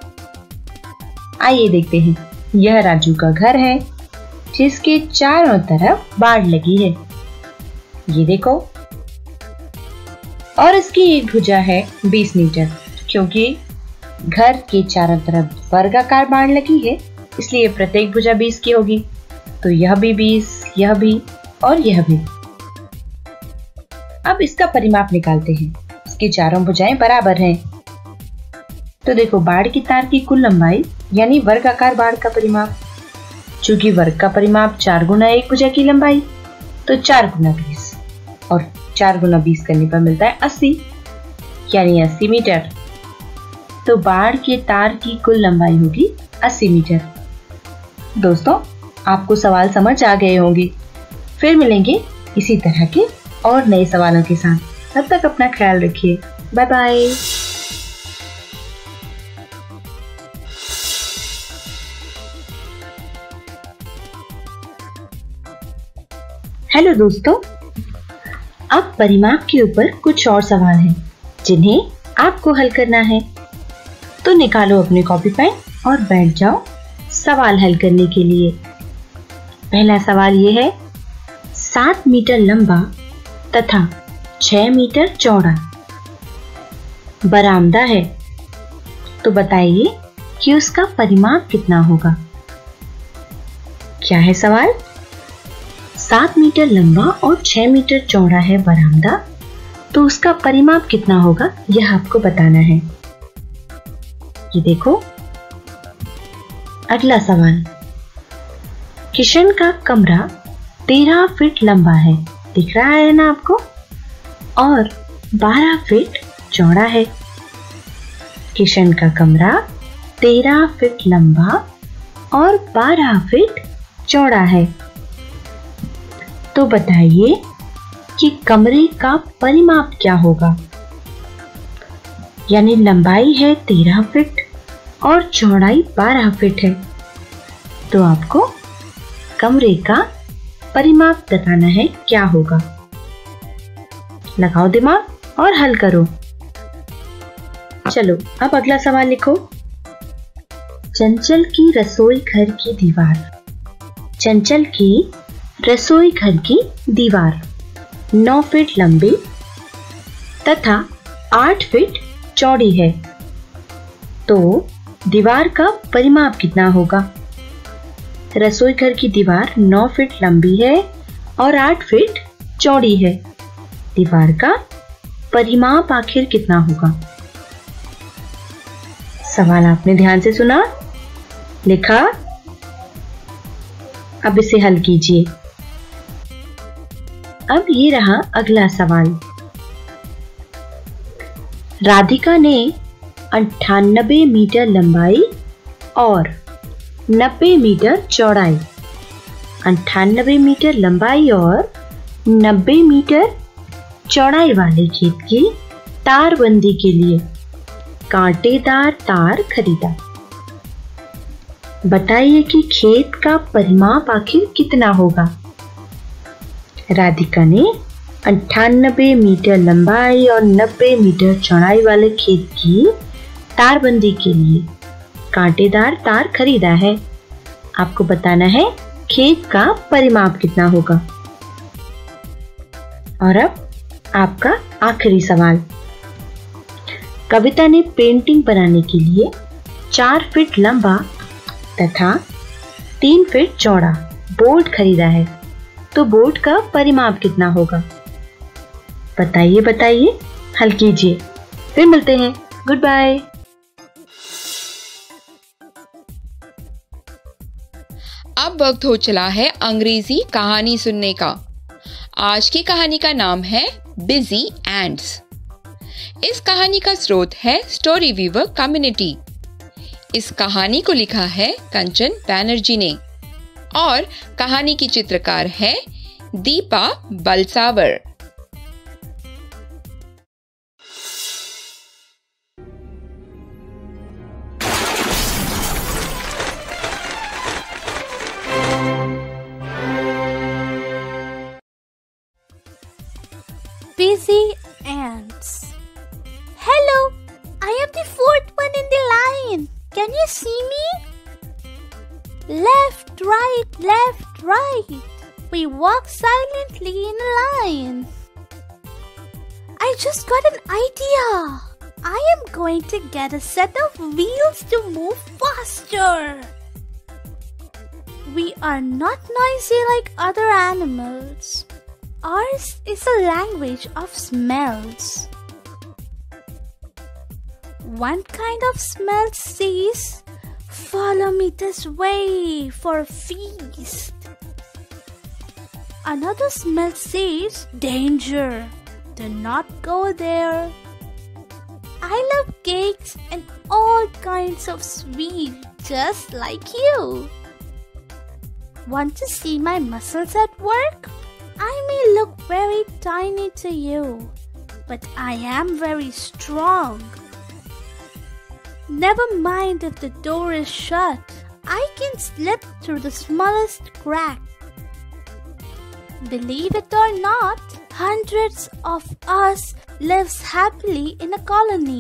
आइए देखते हैं। यह राजू का घर है जिसके चारों तरफ बाड़ लगी है, ये देखो। और इसकी एक भुजा है 20 मीटर। क्योंकि घर के चारों तरफ वर्गाकार बाड़ लगी है इसलिए प्रत्येक भुजा 20 की होगी। तो यह भी 20, यह भी और यह भी। अब इसका परिमाप निकालते हैं। इसकी चारों भुजाएं बराबर हैं। तो देखो, बाड़ की तार की कुल लंबाई यानी वर्गाकार बाड़ का परिमाप। चूंकि वर्ग का परिमाप 4 गुना एक भुजा की लंबाई, तो 4 गुना 20 और 4 गुना 20 करने पर मिलता है 80, यानी 80 मीटर। तो बाड़ के तार की कुल लंबाई होगी 80 मीटर। दोस्तों, आपको सवाल समझ आ गए होंगे। फिर मिलेंगे इसी तरह के और नए सवालों के साथ। तब तक अपना ख्याल रखिए। Bye bye. हेलो दोस्तों, अब परिमाप के ऊपर कुछ और सवाल हैं जिन्हें आपको हल करना है। तो निकालो अपनी कॉपी पेन और बैठ जाओ सवाल हल करने के लिए। पहला सवाल ये है, 7 मीटर लंबा तथा 6 मीटर चौड़ा बरामदा है, तो बताइए कि उसका परिमाप कितना होगा? क्या है सवाल? 7 मीटर लंबा और 6 मीटर चौड़ा है बरामदा, तो उसका परिमाप कितना होगा यह आपको बताना है। ये देखो अगला सवाल। किशन का कमरा 13 फीट लंबा है, दिख रहा है ना आपको, और 12 फीट चौड़ा है। किशन का कमरा 13 फीट लंबा और 12 फीट चौड़ा है, तो बताइए कि कमरे का परिमाप क्या होगा? यानी लंबाई है 13 फीट और चौड़ाई 12 फीट है, तो आपको कमरे का परिमाप बताना है क्या होगा। लगाओ दिमाग और हल करो। चलो अब अगला सवाल लिखो। चंचल की रसोई घर की दीवार। चंचल की रसोई घर की दीवार 9 फीट लंबी तथा 8 फीट चौड़ी है, तो दीवार का परिमाप कितना होगा? रसोई घर की दीवार 9 फीट लंबी है और 8 फीट चौड़ी है, दीवार का परिमाप आखिर कितना होगा? सवाल आपने ध्यान से सुना, लिखा, अब इसे हल कीजिए। अब ये रहा अगला सवाल। राधिका ने 98 मीटर लंबाई और 90 मीटर चौड़ाई, 98 मीटर लंबाई और 90 मीटर चौड़ाई वाले खेत की तारबंदी के लिए कांटेदार तार खरीदा। बताइए कि खेत का परिमाप आखिर कितना होगा? राधिका ने 98 मीटर लंबाई और 90 मीटर चौड़ाई वाले खेत की तारबंदी के लिए कांटेदार तार खरीदा है। आपको बताना है खेत का परिमाप कितना होगा। और अब आपका आखिरी सवाल। कविता ने पेंटिंग बनाने के लिए 4 फीट लंबा तथा 3 फीट चौड़ा बोर्ड खरीदा है, तो बोर्ड का परिमाप कितना होगा? बताइए बताइए, हल कीजिए। फिर मिलते हैं। Goodbye.
अब वक्त हो चला है अंग्रेजी कहानी सुनने का। आज की कहानी का नाम है बिजी एंट्स। इस कहानी का स्रोत है स्टोरी वीवर कम्युनिटी। इस कहानी को लिखा है कंचन बैनर्जी ने और कहानी की चित्रकार है Deepa बलसावर।
Busy ants. Hello, I am the fourth one in the line. Can you see me? Left, right. We walk silently in a line. I just got an idea. I am going to get a set of wheels to move faster. We are not noisy like other animals. Ours is a language of smells. One kind of smell says, "Follow me this way for a feast." Another smell says, "Danger, do not go there." I love cakes and all kinds of sweets, just like you. Want to see my muscles at work? I may look very tiny to you, but I am very strong. Never mind if the door is shut. I can slip through the smallest crack. Believe it or not, hundreds of us lives happily in a colony.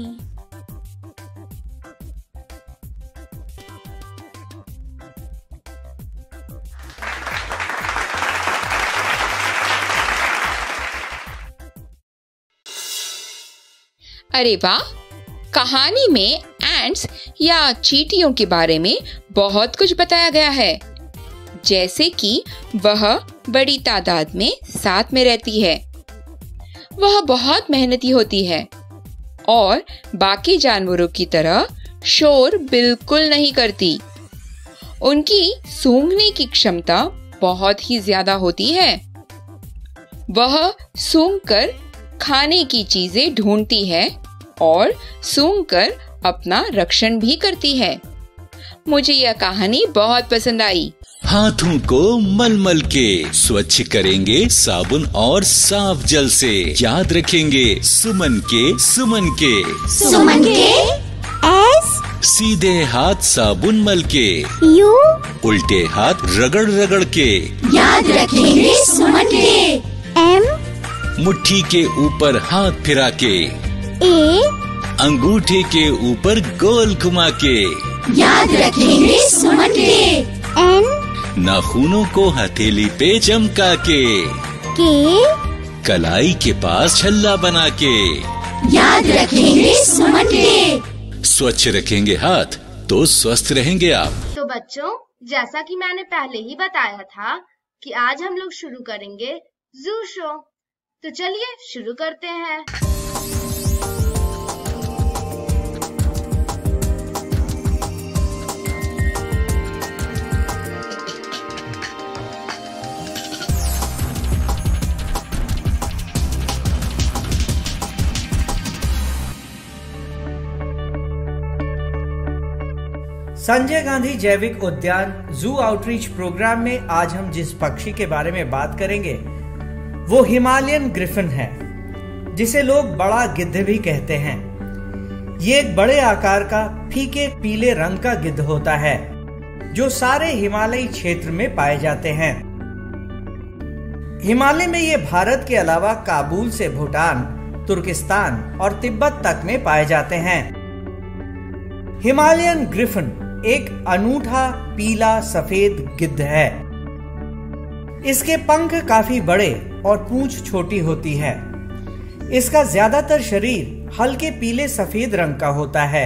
अरे वाह! कहानी में ants या चींटियों के बारे में बहुत कुछ बताया गया है, जैसे कि वह बड़ी तादाद में साथ में रहती है, वह बहुत मेहनती होती है और बाकी जानवरों की तरह शोर बिल्कुल नहीं करती। उनकी सूंघने की क्षमता बहुत ही ज्यादा होती है। वह सूंघकर खाने की चीजें ढूंढती है और सूंघकर अपना रक्षण भी करती है। मुझे यह कहानी बहुत पसंद आई।
हाथों को मलमल के स्वच्छ करेंगे साबुन और साफ जल से। याद रखेंगे सुमन के
एस
सीधे हाथ साबुन मल के,
यू
उल्टे हाथ रगड़ रगड़ के।
याद रखेंगे सुमन के। एम
मुट्ठी के ऊपर हाथ फिरा के,
ए
अंगूठे के ऊपर गोल घुमा के।
याद रखेंगे सुमन के। एन
नाखूनों को हथेली पे चमका के कलाई के पास छल्ला बना के।
याद रखेंगे सुमन के।
स्वच्छ रखेंगे हाथ तो स्वस्थ रहेंगे आप।
तो बच्चों, जैसा कि मैंने पहले ही बताया था कि आज हम लोग शुरू करेंगे जू शो। तो चलिए शुरू करते हैं।
संजय गांधी जैविक उद्यान जू आउटरीच प्रोग्राम में आज हम जिस पक्षी के बारे में बात करेंगे वो हिमालयन ग्रिफिन है, जिसे लोग बड़ा गिद्ध भी कहते हैं। ये एक बड़े आकार का फीके पीले रंग का गिद्ध होता है जो सारे हिमालयी क्षेत्र में पाए जाते हैं। हिमालय में ये भारत के अलावा काबुल से भूटान, तुर्किस्तान और तिब्बत तक में पाए जाते हैं। हिमालयन ग्रिफिन एक अनूठा पीला सफेद गिद्ध है। इसके पंख काफी बड़े और पूंछ छोटी होती है। इसका ज्यादातर शरीर हल्के पीले सफेद रंग का होता है।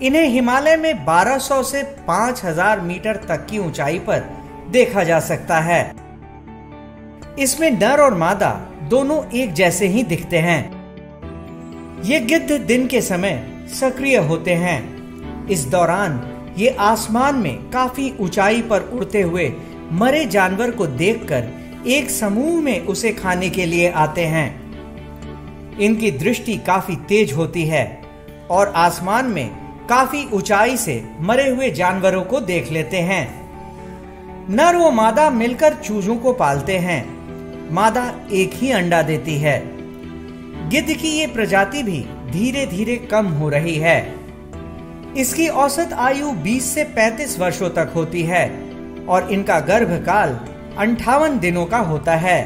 इन्हें हिमालय में 1200 से 5000 मीटर तक की ऊंचाई पर देखा जा सकता है। इसमें नर और मादा दोनों एक जैसे ही दिखते हैं। ये गिद्ध दिन के समय सक्रिय होते हैं। इस दौरान ये आसमान में काफी ऊंचाई पर उड़ते हुए मरे जानवर को देखकर एक समूह में उसे खाने के लिए आते हैं। इनकी दृष्टि काफी तेज होती है और आसमान में काफी ऊंचाई से मरे हुए जानवरों को देख लेते हैं। नर व मादा मिलकर चूजों को पालते हैं। मादा एक ही अंडा देती है। गिद्ध की ये प्रजाति भी धीरे धीरे कम हो रही है। इसकी औसत आयु 20 से 35 वर्षों तक होती है और इनका गर्भकाल 58 दिनों का होता है।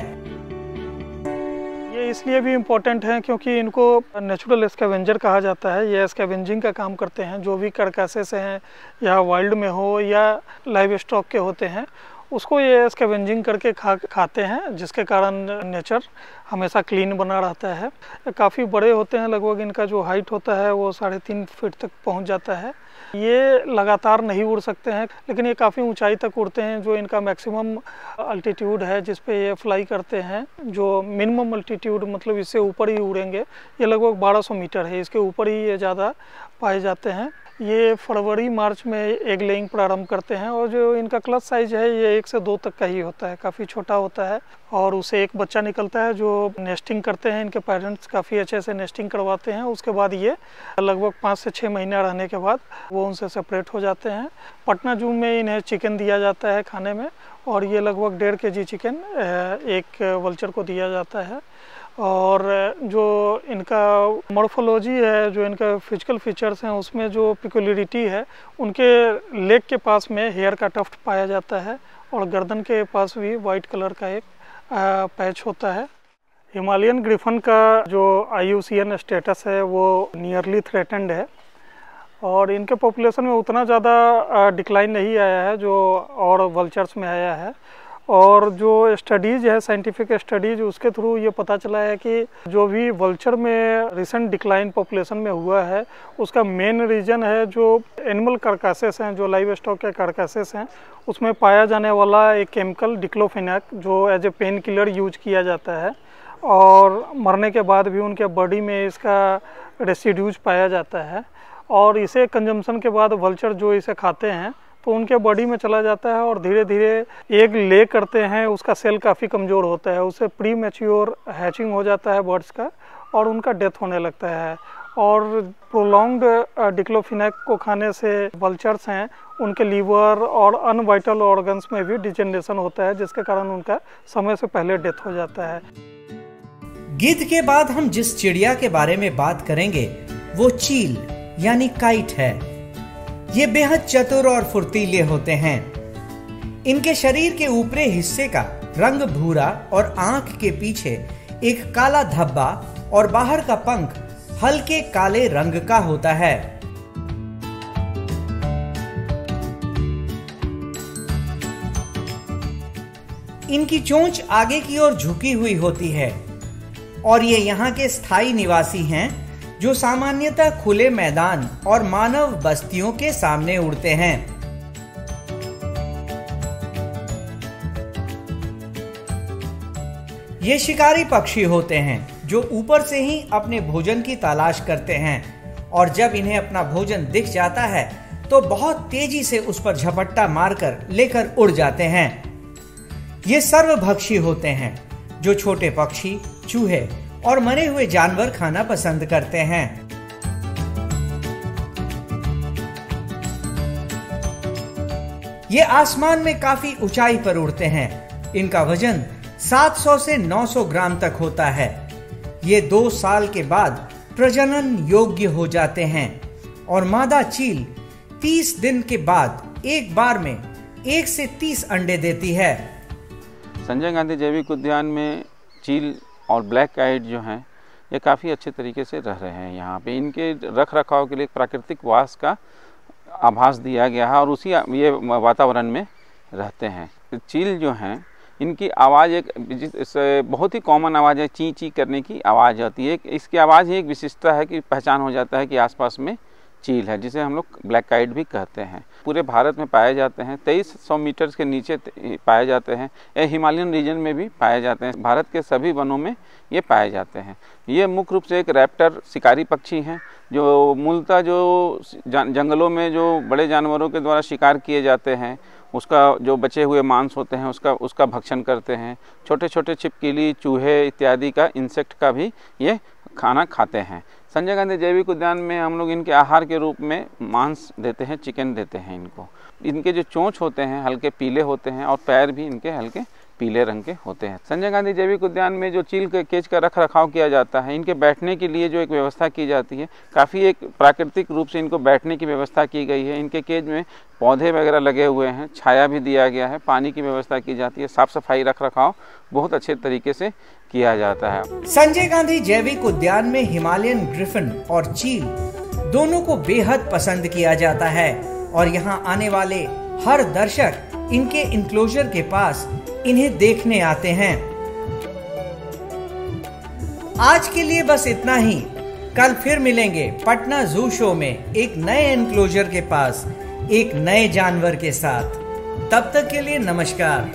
ये इसलिए भी इम्पोर्टेंट है क्योंकि इनको नेचुरल स्कैवेंजर कहा जाता है। ये स्कैवेंजिंग का काम करते हैं। जो भी कार्कासेस हैं या वाइल्ड में हो या लाइव स्टॉक के होते हैं उसको ये स्कैवेंजिंग करके खाते हैं, जिसके कारण नेचर हमेशा क्लीन बना रहता है। काफ़ी बड़े होते हैं, लगभग इनका जो हाइट होता है वो 3.5 फीट तक पहुंच जाता है। ये लगातार नहीं उड़ सकते हैं, लेकिन ये काफ़ी ऊंचाई तक उड़ते हैं। जो इनका मैक्सिमम अल्टीट्यूड है जिस पे ये फ्लाई करते हैं, जो मिनिमम अल्टीट्यूड मतलब इससे ऊपर ही उड़ेंगे, ये लगभग 1200 मीटर है। इसके ऊपर ही ये ज़्यादा पाए जाते हैं। ये फरवरी मार्च में एग लेइंग प्रारंभ करते हैं और जो इनका क्लच साइज है ये 1 से 2 तक का ही होता है, काफ़ी छोटा होता है और उसे एक बच्चा निकलता है जो नेस्टिंग करते हैं। इनके पेरेंट्स काफ़ी अच्छे से नेस्टिंग करवाते हैं। उसके बाद ये लगभग 5 से 6 महीना रहने के बाद वो उनसे सेपरेट हो जाते हैं। पटना जू में इन्हें चिकन दिया जाता है खाने में और ये लगभग 1.5 kg चिकन एक वल्चर को दिया जाता है। और जो इनका मॉर्फोलॉजी है, जो इनका फिजिकल फीचर्स हैं, उसमें जो पिकुलरिटी है, उनके लेग के पास में हेयर का टफ्ट पाया जाता है और गर्दन के पास भी वाइट कलर का एक पैच होता है। हिमालयन ग्रिफन का जो IUCN स्टेटस है वो नियरली थ्रेटेंड है और इनके पॉपुलेशन में उतना ज़्यादा डिक्लाइन नहीं आया है जो और वल्चर्स में आया है। और जो स्टडीज़ है, साइंटिफिक स्टडीज़, उसके थ्रू ये पता चला है कि जो भी वल्चर में रिसेंट डिक्लाइन पॉपुलेशन में हुआ है उसका मेन रीज़न है जो एनिमल कार्कासेस हैं, जो लाइव स्टॉक के कार्कासेस हैं, उसमें पाया जाने वाला एक केमिकल डिक्लोफेनाक जो as a painkiller use किया जाता है और मरने के बाद भी उनके बॉडी में इसका रेसिड्यूज पाया जाता है और इसे कंजम्पशन के बाद वल्चर जो इसे खाते हैं तो उनके बॉडी में चला जाता है और धीरे धीरे एग ले करते हैं। उसका सेल काफ़ी कमज़ोर होता है, उससे प्री मैच्योर हैचिंग हो जाता है बर्ड्स का और उनका डेथ होने लगता है। और प्रोलॉन्ग्ड डिक्लोफेनाक को खाने से वल्चर्स हैं उनके लीवर और अनवाइटल ऑर्गन्स में भी डिजेनरेशन होता है, जिसके कारण उनका समय से पहले डेथ हो जाता है।
गिद्ध के बाद हम जिस चिड़िया के बारे में बात करेंगे वो चील यानी काइट है। ये बेहद चतुर और फुर्तीले होते हैं। इनके शरीर के ऊपरी हिस्से का रंग भूरा और आंख के पीछे एक काला धब्बा और बाहर का पंख हल्के काले रंग का होता है। इनकी चोंच आगे की ओर झुकी हुई होती है और ये यहाँ के स्थायी निवासी हैं जो सामान्यतः खुले मैदान और मानव बस्तियों के सामने उड़ते हैं। ये शिकारी पक्षी होते हैं जो ऊपर से ही अपने भोजन की तलाश करते हैं और जब इन्हें अपना भोजन दिख जाता है तो बहुत तेजी से उस पर झपट्टा मारकर लेकर उड़ जाते हैं। ये सर्वभक्षी होते हैं जो छोटे पक्षी, चूहे और मरे हुए जानवर खाना पसंद करते हैं। ये आसमान में काफी ऊंचाई पर उड़ते हैं। इनका वजन 700 से 900 ग्राम तक होता है। ये 2 साल के बाद प्रजनन योग्य हो जाते हैं और मादा चील 30 दिन के बाद एक बार में 1 से 30 अंडे देती है।
संजय गांधी जैविक उद्यान में चील और ब्लैक काइट जो हैं ये काफ़ी अच्छे तरीके से रह रहे हैं। यहाँ पे इनके रख रखाव के लिए प्राकृतिक वास का आभास दिया गया है और उसी ये वातावरण में रहते हैं। चील जो हैं इनकी आवाज़ एक बहुत ही कॉमन आवाज़ है, ची ची करने की आवाज़ आती है। इसकी आवाज़ ही एक विशिष्टता है कि पहचान हो जाता है कि आसपास में चील है, जिसे हम लोग ब्लैक काइट भी कहते हैं। पूरे भारत में पाए जाते हैं, 2300 मीटर के नीचे पाए जाते हैं। ये हिमालयन रीजन में भी पाए जाते हैं। भारत के सभी वनों में ये पाए जाते हैं। ये मुख्य रूप से एक रैप्टर शिकारी पक्षी हैं, जो मूलतः जो जंगलों में जो बड़े जानवरों के द्वारा शिकार किए जाते हैं, उसका जो बचे हुए मांस होते हैं उसका भक्षण करते हैं। छोटे छोटे छिपकली, चूहे इत्यादि का, इंसेक्ट का भी ये खाना खाते हैं। संजय गांधी जैविक उद्यान में हम लोग इनके आहार के रूप में मांस देते हैं, चिकन देते हैं इनको। इनके जो चोंच होते हैं हल्के पीले होते हैं और पैर भी इनके हल्के पीले रंग के होते हैं। संजय गांधी जैविक उद्यान में जो चील के केज का रख रखाव किया जाता है, इनके बैठने के लिए जो एक व्यवस्था की जाती है, काफ़ी एक प्राकृतिक रूप से इनको बैठने की व्यवस्था की गई है। इनके केज में पौधे वगैरह लगे हुए हैं, छाया भी दिया गया है, पानी की व्यवस्था की जाती है, साफ सफाई रख रखाव बहुत अच्छे तरीके से किया जाता है।
संजय गांधी जैविक उद्यान में हिमालयन ग्रिफिन और चील दोनों को बेहद पसंद किया जाता है और यहाँ आने वाले हर दर्शक इनके इंक्लोजर के पास इन्हें देखने आते हैं। आज के लिए बस इतना ही। कल फिर मिलेंगे पटना जू शो में एक नए इंक्लोजर के पास एक नए जानवर के साथ। तब तक के लिए नमस्कार।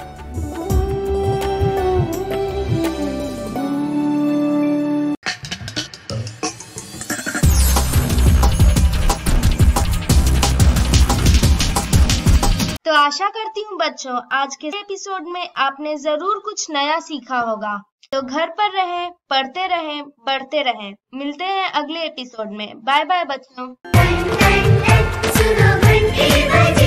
तो आशा करती हूँ बच्चों आज के एपिसोड में आपने जरूर कुछ नया सीखा होगा। तो घर पर रहें, पढ़ते रहें, बढ़ते रहें। मिलते हैं अगले एपिसोड में। बाय बाय बच्चों।